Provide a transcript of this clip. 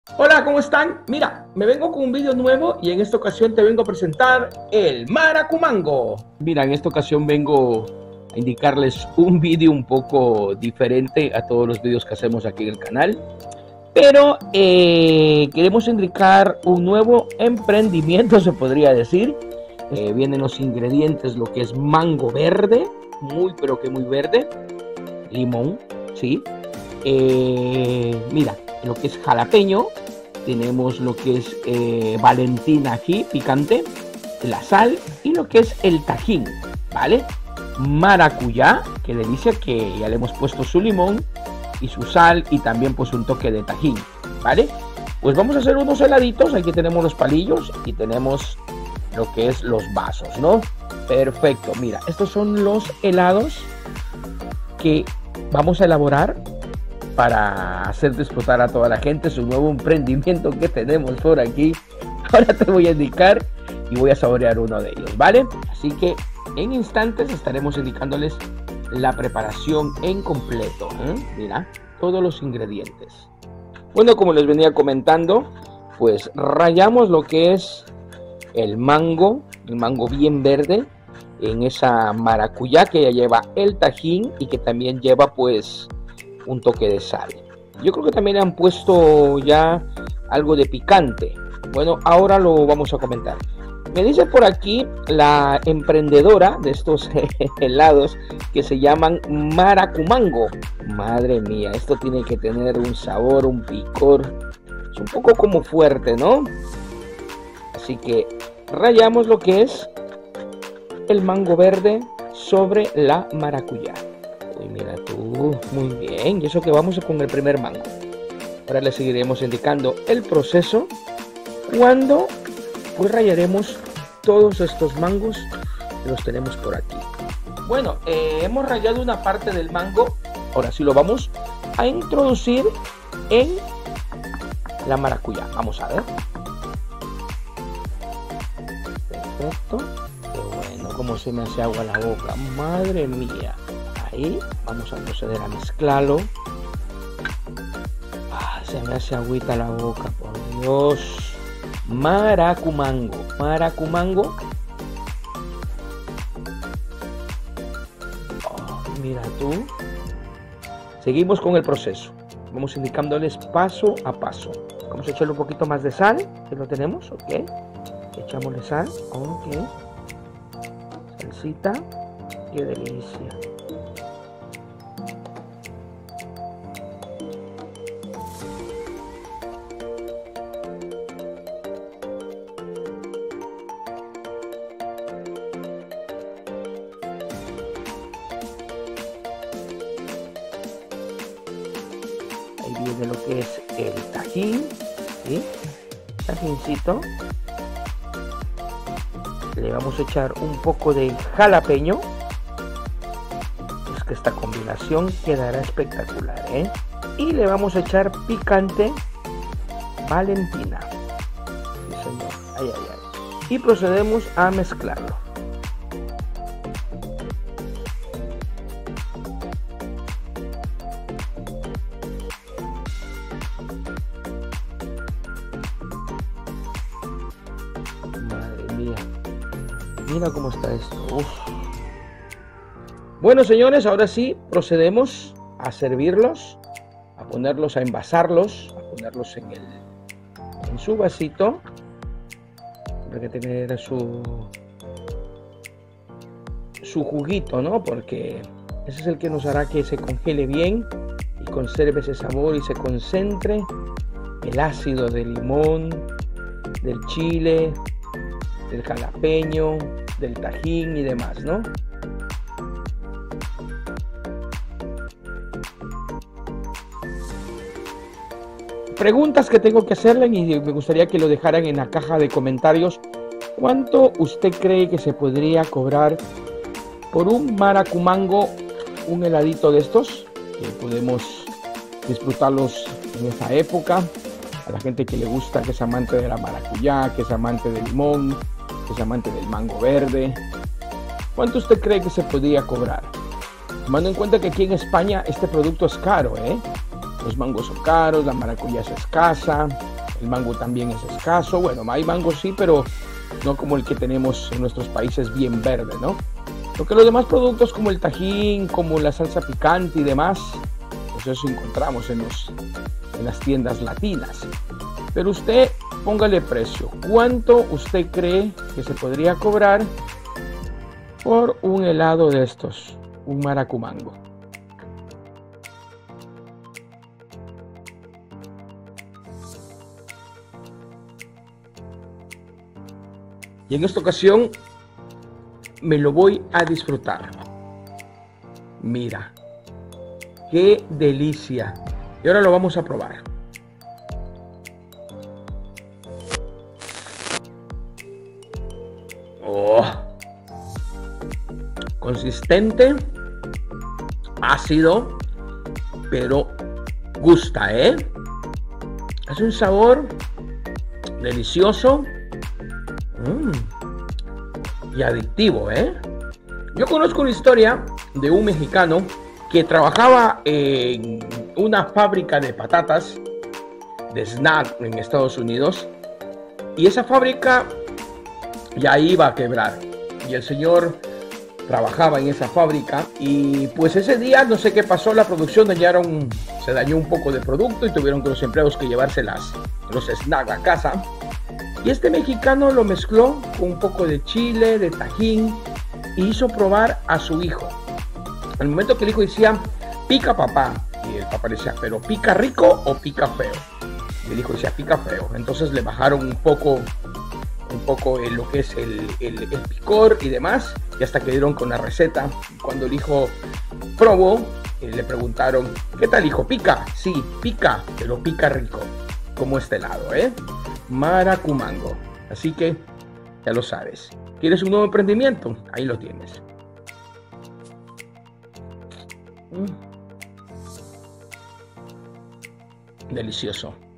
Hola, ¿cómo están? Mira, me vengo con un vídeo nuevo y en esta ocasión te vengo a presentar el Maracumango. Mira, en esta ocasión vengo a indicarles un vídeo un poco diferente a todos los vídeos que hacemos aquí en el canal. Pero queremos indicar un nuevo emprendimiento, se podría decir. Vienen los ingredientes, lo que es mango verde, muy pero que muy verde, limón, ¿sí? Mira, lo que es jalapeño, tenemos lo que es Valentina ají picante, la sal y lo que es el tajín, ¿vale? Maracuyá, que le dice que ya le hemos puesto su limón y su sal y también pues un toque de tajín, ¿vale? Pues vamos a hacer unos heladitos. Aquí tenemos los palillos y tenemos lo que es los vasos, ¿no? Perfecto, mira, estos son los helados que vamos a elaborar para hacer disfrutar a toda la gente. Es un nuevo emprendimiento que tenemos por aquí. Ahora te voy a indicar y voy a saborear uno de ellos, ¿vale? Así que en instantes estaremos indicándoles la preparación en completo, Mira, todos los ingredientes. Bueno, como les venía comentando, pues rallamos lo que es el mango bien verde en esa maracuyá que ya lleva el tajín y que también lleva pues un toque de sal. Yo creo que también le han puesto ya algo de picante. Bueno, ahora lo vamos a comentar. Me dice por aquí la emprendedora de estos helados que se llaman Maracumango. Madre mía, esto tiene que tener un sabor, un picor. Es un poco como fuerte, ¿no? Así que rallamos lo que es el mango verde sobre la maracuyá. Uy, mira tú, muy bien. Y eso que vamos con el primer mango. Ahora le seguiremos indicando el proceso cuando pues rallaremos todos estos mangos que los tenemos por aquí. Bueno, hemos rallado una parte del mango. Ahora sí lo vamos a introducir en la maracuyá. Vamos a ver. Perfecto. Qué bueno, cómo se me hace agua la boca. Madre mía. Ahí vamos a proceder a mezclarlo. Se me hace agüita la boca, por Dios. Maracumango. Oh, mira tú. Seguimos con el proceso. Vamos indicándoles paso a paso. Vamos a echarle un poquito más de sal, que lo tenemos, ok. Echámosle sal, ok. Salsita, qué delicia. Ahí viene lo que es el tajín, ¿sí? Tajíncito. Le vamos a echar un poco de jalapeño. Es que esta combinación quedará espectacular, ¿eh? Y le vamos a echar picante Valentina. Sí, señor. Ay, ay, ay. Y procedemos a mezclarlo. Mira cómo está esto. Uf. Bueno, señores, ahora sí procedemos a servirlos, a ponerlos, a envasarlos, a ponerlos en su vasito. Tiene que tener su juguito, ¿no? Porque ese es el que nos hará que se congele bien y conserve ese sabor y se concentre el ácido del limón, del chile, del jalapeño, del tajín y demás, ¿no? Preguntas que tengo que hacerle y me gustaría que lo dejaran en la caja de comentarios. ¿Cuánto usted cree que se podría cobrar por un maracumango, un heladito de estos? Que podemos disfrutarlos en esta época. A la gente que le gusta, que es amante de la maracuyá, que es amante del limón, que es amante del mango verde. ¿Cuánto usted cree que se podría cobrar? Tomando en cuenta que aquí en España este producto es caro, ¿eh? Los mangos son caros, la maracuyá es escasa. El mango también es escaso. Bueno, hay mango sí, pero no como el que tenemos en nuestros países, bien verde, ¿no? Lo que los demás productos como el tajín, como la salsa picante y demás, pues eso encontramos en las tiendas latinas. Pero usted póngale precio. ¿Cuánto usted cree que se podría cobrar por un helado de estos? Un maracumango. Y en esta ocasión me lo voy a disfrutar. Mira, qué delicia. Y ahora lo vamos a probar. Oh, consistente, ácido, pero gusta, ¿eh? Es un sabor delicioso y adictivo, ¿eh? Yo conozco una historia de un mexicano que trabajaba en una fábrica de patatas, de snack en Estados Unidos, y esa fábrica ya iba a quebrar. Y el señor trabajaba en esa fábrica y pues ese día no sé qué pasó, la producción se dañó un poco de producto y tuvieron que los empleados que llevarse los snacks a casa. Y este mexicano lo mezcló con un poco de chile, de tajín, y hizo probar a su hijo. Al momento que el hijo decía, pica papá, y el papá decía, pero ¿pica rico o pica feo? Y el hijo decía, pica feo. Entonces le bajaron un poco lo que es el picor y demás, y hasta que dieron con la receta. Cuando el hijo probó, le preguntaron, ¿qué tal, hijo? ¿Pica? Sí, pica, pero pica rico, como este helado, ¿eh? Maracumango. Así que ya lo sabes. ¿Quieres un nuevo emprendimiento? Ahí lo tienes. Delicioso.